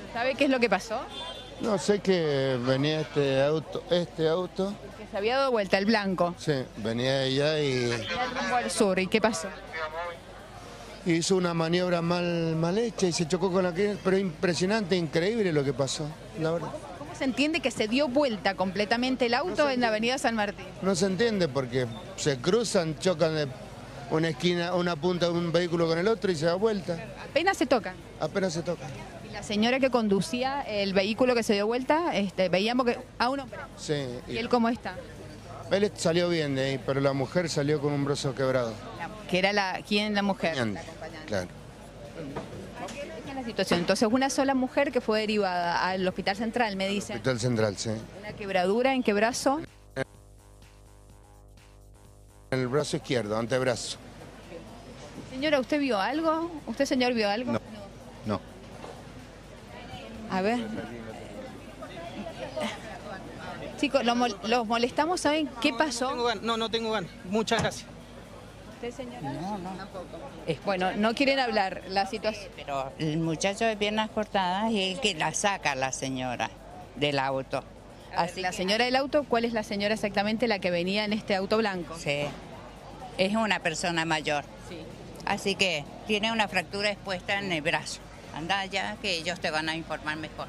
¿Sabe qué es lo que pasó? No, sé que venía este auto, Que se había dado vuelta el blanco. sí, venía de allá y Venía rumbo al sur. ¿Y qué pasó? hizo una maniobra mal hecha y se chocó con la que... Pero impresionante, increíble lo que pasó, la verdad. ¿Cómo se entiende que se dio vuelta completamente el auto en la avenida San Martín? No se entiende porque se cruzan, chocan de una esquina, una punta de un vehículo con el otro y se da vuelta. Apenas se tocan. Apenas se toca. Y la señora que conducía el vehículo que se dio vuelta, veíamos que a un hombre. Sí. ¿Y él cómo está? Él salió bien de ahí, pero la mujer salió con un brazo quebrado. Que era ¿quién la mujer? Claro. ¿Qué es la situación? Entonces, una sola mujer que fue derivada al Hospital Central, me dicen. Hospital Central, sí. Una quebradura, ¿en qué brazo? En el brazo izquierdo, antebrazo. Señora, ¿usted vio algo? ¿Usted, señor, vio algo? No. A ver. Chicos, los molestamos, ¿saben qué pasó? No tengo ganas. Muchas gracias. ¿Usted, señora? No. Bueno, no quieren hablar la situación. Pero el muchacho de piernas cortadas es el que la saca la señora del auto. Así la señora del auto, ¿cuál es la señora exactamente la que venía en este auto blanco? Sí, es una persona mayor. Sí. Así que tiene una fractura expuesta en el brazo. Anda ya que ellos te van a informar mejor.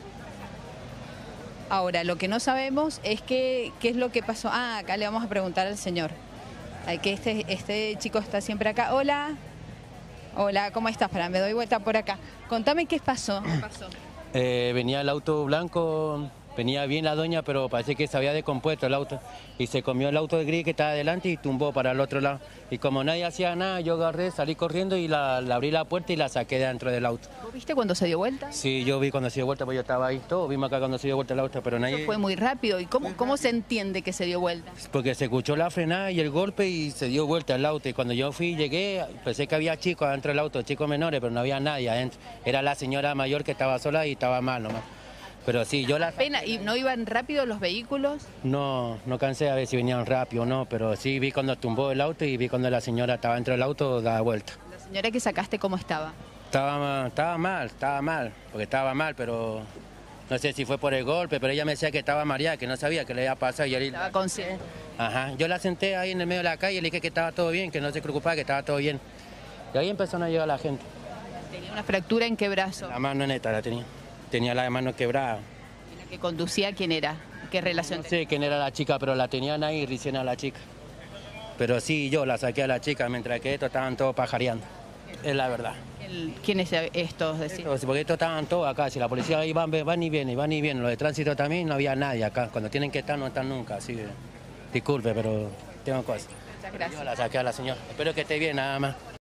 Ahora, lo que no sabemos es qué es lo que pasó. Ah, acá le vamos a preguntar al señor. Que este chico está siempre acá. Hola. Hola, ¿cómo estás? Para, me doy vuelta por acá. Contame qué pasó. Venía el auto blanco, venía bien la doña, pero parece que se había descompuesto el auto. Y se comió el auto de gris que estaba adelante y tumbó para el otro lado. Y como nadie hacía nada, yo agarré, salí corriendo y le abrí la puerta y la saqué dentro del auto. ¿Vos viste cuando se dio vuelta? Sí, yo vi cuando se dio vuelta, pues yo estaba ahí. Todos vimos acá cuando se dio vuelta el auto, pero nadie... Eso fue muy rápido. ¿Y cómo se entiende que se dio vuelta? Porque se escuchó la frenada y el golpe y se dio vuelta el auto. Y cuando yo llegué, pensé que había chicos adentro del auto, chicos menores, pero no había nadie adentro. Era la señora mayor que estaba sola y estaba mal nomás. Pero sí, yo la... Pena, ¿y no iban rápido los vehículos? No cansé a ver si venían rápido o no, pero sí vi cuando tumbó el auto y vi cuando la señora estaba dentro del auto, daba vuelta. La señora que sacaste, ¿cómo estaba? Estaba mal, porque estaba mal, pero no sé si fue por el golpe, pero ella me decía que estaba mareada, que no sabía qué le había pasado. Y Estaba consciente. Ajá, yo la senté ahí en el medio de la calle y le dije que estaba todo bien, que no se preocupaba, que estaba todo bien. Y ahí empezaron a llegar la gente. ¿Tenía una fractura en qué brazo? La mano neta la tenía la mano quebrada. ¿Y la que conducía quién era? ¿Qué relación No tenía? sé quién era la chica, pero la tenían ahí recién a la chica. Pero sí, yo la saqué a la chica, mientras que estos estaban todos pajareando. Es la verdad. ¿Quiénes estos? Decir? Porque estos estaban todos acá, si la policía ahí van y vienen, los de tránsito también, no había nadie acá. Cuando tienen que estar, no están nunca, así que disculpe, pero tengo cosas. Muchas gracias. Yo la saqué a la señora. Espero que esté bien, nada más.